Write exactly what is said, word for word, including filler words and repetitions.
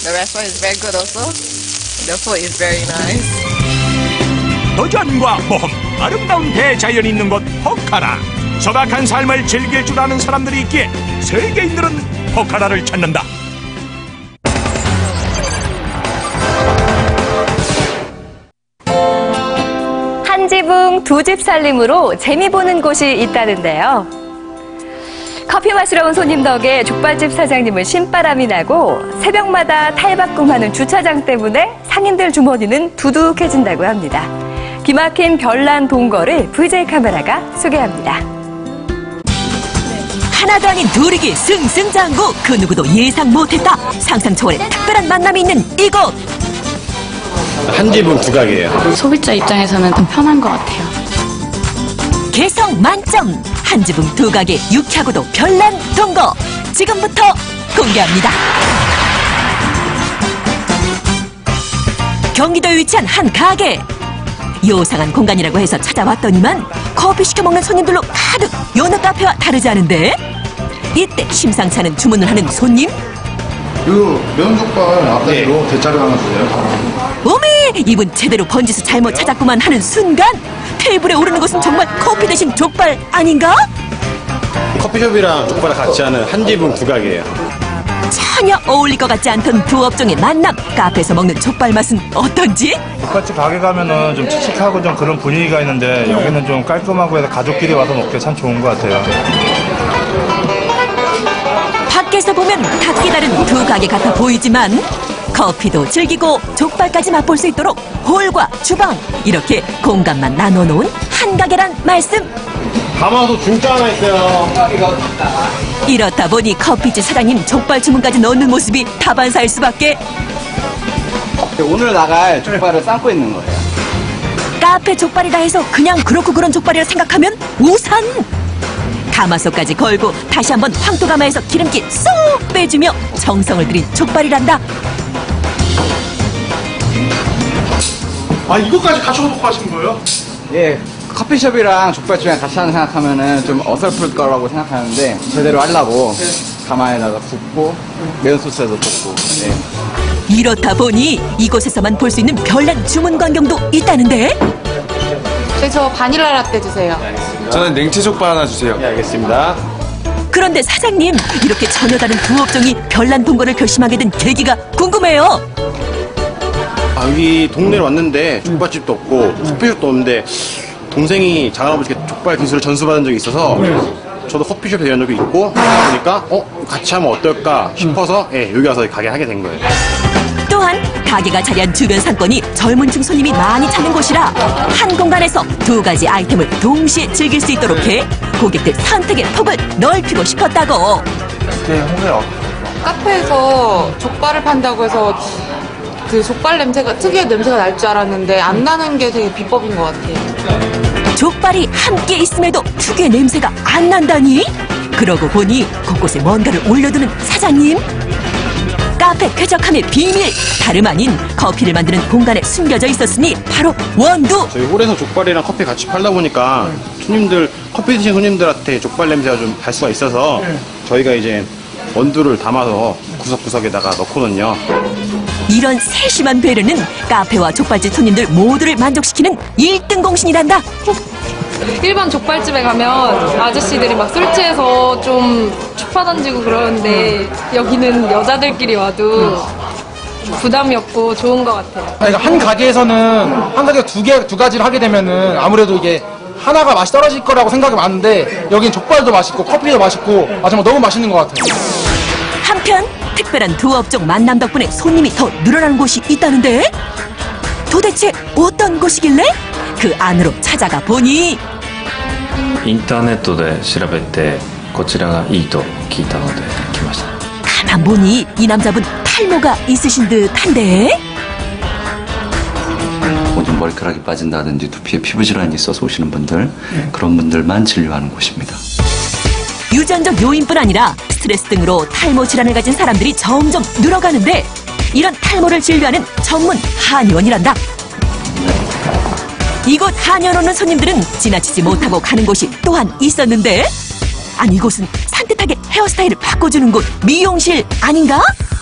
The restaurant is very good also. The food is very nice. 도전과 모험, 아름다운 대자연이 있는 곳 포카라. 소박한 삶을 즐길 줄 아는 사람들이 있기에 세계인들은 포카라를 찾는다. 한 지붕 두 집 살림으로 재미 보는 곳이 있다는데요. 커피 마시러 온 손님 덕에 족발집 사장님은 신바람이 나고 새벽마다 탈바꿈하는 주차장 때문에 상인들 주머니는 두둑해진다고 합니다. 기막힌 별난 동거를 브이제이 카메라가 소개합니다. 하나도 아닌 둘이기 승승장구, 그 누구도 예상 못했다. 상상 초월의 특별한 만남이 있는 이곳. 한 집은 두 가게예요. 소비자 입장에서는 좀 편한 것 같아요. 개성 만점, 한 지붕 두 가게 유쾌하고도 별난 동거. 지금부터 공개합니다. 경기도에 위치한 한 가게. 요상한 공간이라고 해서 찾아왔더니만 커피 시켜 먹는 손님들로 가득. 여느 카페와 다르지 않은데? 이때 심상치 않은 주문을 하는 손님. 이거 매운족발 앞다리로 네. 대짜로 하나 주세요. 오메, 이분 제대로 번지수 잘못 찾았구만 하는 순간 테이블에 오르는 것은 정말 커피 대신 족발 아닌가? 커피숍이랑 족발을 같이 하는 한 집은 두 가게예요. 전혀 어울릴 것 같지 않던 두 업종의 만남. 카페에서 먹는 족발 맛은 어떤지? 족발집 가게 가면은 좀 칙칙하고 좀 그런 분위기가 있는데 여기는 좀 깔끔하고 해서 가족끼리 와서 먹기 참 좋은 것 같아요. 밖에서 보면 각기 다른 두 가게 같아 보이지만 커피도 즐기고 족발까지 맛볼 수 있도록 홀과 주방, 이렇게 공간만 나눠놓은 한 가게란 말씀. 가마솥 중짜 하나 있어요. 이렇다 보니 커피집 사장님 족발 주문까지 넣는 모습이 다반사일 수밖에. 오늘 나갈 족발을 삶고 있는 거예요. 카페 족발이라 해서 그냥 그렇고 그런 족발이라 생각하면 우산. 가마솥까지 걸고 다시 한번 황토가마에서 기름기 쏙 빼주며 정성을 들인 족발이란다. 아, 이거까지 같이 놓고 하신 거예요? 예, 커피숍이랑 족발집이랑 같이 하는 생각하면은 좀 어설플 거라고 생각하는데 제대로 하려고 가마에다가 붓고 매운 소스에도 붓고. 예. 이렇다 보니 이곳에서만 볼 수 있는 별난 주문 광경도 있다는데? 저희 저 바닐라 라떼 주세요. 저는 냉채 족발 하나 주세요. 네, 알겠습니다. 그런데 사장님, 이렇게 전혀 다른 두 업종이 별난 동거를 결심하게 된 계기가 궁금해요. 아, 여기 동네에 왔는데 족발집도 없고 커피숍도 없는데 동생이 장할아버지께 족발 기술을 전수받은 적이 있어서 저도 커피숍에 대한 적이 있고 보니까 어? 같이 하면 어떨까 싶어서 예, 여기 와서 가게 하게 된 거예요. 또한 가게가 자리한 주변 상권이 젊은 층 손님이 많이 찾는 곳이라 한 공간에서 두 가지 아이템을 동시에 즐길 수 있도록 해 고객들 선택의 폭을 넓히고 싶었다고. 네, 홍해요. 카페에서 족발을 판다고 해서 그 족발 냄새가, 특유의 냄새가 날 줄 알았는데 안 나는 게 되게 비법인 것 같아요. 족발이 함께 있음에도 특유의 냄새가 안 난다니? 그러고 보니 곳곳에 뭔가를 올려두는 사장님. 카페 쾌적함의 비밀, 다름 아닌 커피를 만드는 공간에 숨겨져 있었으니 바로 원두. 저희 홀에서 족발이랑 커피 같이 팔다 보니까 손님들, 커피 드신 손님들한테 족발 냄새가 좀 갈 수가 있어서 저희가 이제 원두를 담아서 구석구석에다가 넣거든요. 이런 세심한 배려는 카페와 족발집 손님들 모두를 만족시키는 일 등 공신이란다. 일반 족발집에 가면 아저씨들이 막 술 취해서 좀 추파 던지고 그러는데 여기는 여자들끼리 와도 부담이 없고 좋은 것 같아요. 그러니까 한 가게에서는 한 가게가 두 개, 두 가지를 하게 되면은 아무래도 이게 하나가 맛이 떨어질 거라고 생각이 많은데 여긴 족발도 맛있고 커피도 맛있고 아 정말 너무 맛있는 것 같아요. 한편 특별한 두 업종 만남 덕분에 손님이 더 늘어나는 곳이 있다는데? 도대체 어떤 곳이길래? 그 안으로 찾아가 보니 インターネットで調べてこちらがいいと聞いたので来ました。 가만 보니 이 남자분 탈모가 있으신 듯한데? 오줌 머리카락이 빠진다든지 두피에 피부 질환이 있어서 오시는 분들, 그런 분들만 진료하는 곳입니다. 유전적 요인뿐 아니라 스트레스 등으로 탈모 질환을 가진 사람들이 점점 늘어가는데 이런 탈모를 진료하는 전문 한의원이란다. 이곳 한의원 오는 손님들은 지나치지 못하고 가는 곳이 또한 있었는데, 아니 이곳은 산뜻하게 헤어스타일을 바꿔주는 곳, 미용실 아닌가?